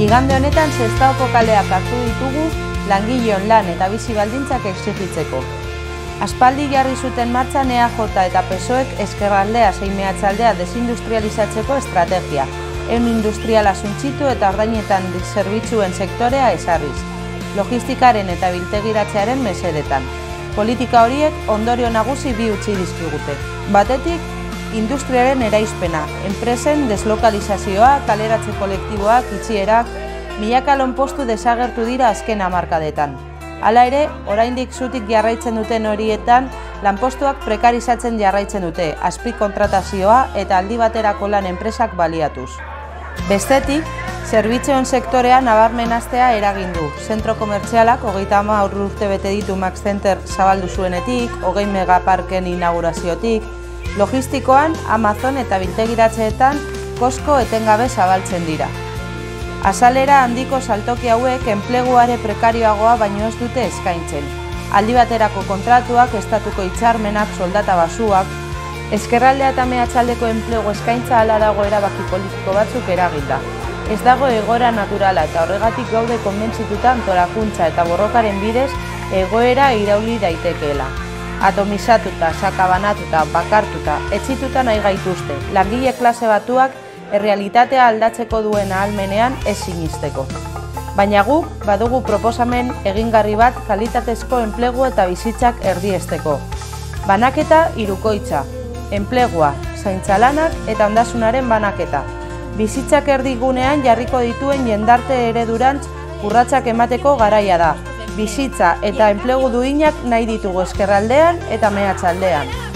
Igande honetan Sestaoko kaleak hartu ditugu langileon lan eta bizi baldintzak exigitzeko. Aspaldi jarri zuten martxan EAJ eta PSOEk ezkerraldea zein meatzaldea desindustrializatzeko estrategia, ehun industriala suntsitu eta ordainetan zerbitzuen sektorea ezarriz, logistikaren eta biltegiratzearen mesedetan. Politika horiek ondorio nagusi bi utzi dizkigute. Batetik, industriaren eraizpena, enpresen deslokalizazioa, kaleratze kolektiboak, itxierak, milaka lanpostu desagertu dira azken hamarkadetan. Hala ere, oraindik zutik jarraitzen duten horietan, lanpostuak prekarizatzen jarraitzen dute, azpikontratazioa eta aldi baterako lan enpresak baliatuz. Bestetik, zerbitzuen sektorea nabarmen hastea eragin du. Zentro komertzialak 30 urte bete ditu Max Center zabaldu zuenetik, 20 megaparken inauguraziotik, logistikoan, Amazon eta biltegiratzeetan Costco etengabe zabaltzen dira. Azalera handiko saltoki hauek enpleguare prekarioagoa baino ez dute eskaintzen. Aldi baterako kontratuak, estatuko hitzarmenak, soldata basuak, ezkerraldea eta meatzaldeko enplegu eskaintza hala dago erabaki politiko batzuk eraginda. Ez dago egoera naturala eta horregatik gaude konbentzituta antolakuntza eta borrokaren bidez egoera irauli daitekeela. Atomizatuta, sakabanatuta, bakartuta, etzituta nahi gaituzte, langile klase batuak errealitatea aldatzeko duen ahalmenean ez sinisteko. Baina guk badugu proposamen egingarri bat kalitatezko enplegu eta bizitzak erdiesteko. Banaketa hirukoitza, enplegua, zaintza lanak eta ondasunaren banaketa. Bizitzak erdigunean jarriko dituen jendarte eredurantz urratsak emateko garaia da. Bizitza eta enplegu duinak nahi ditugu ezkerraldean eta meatzaldean.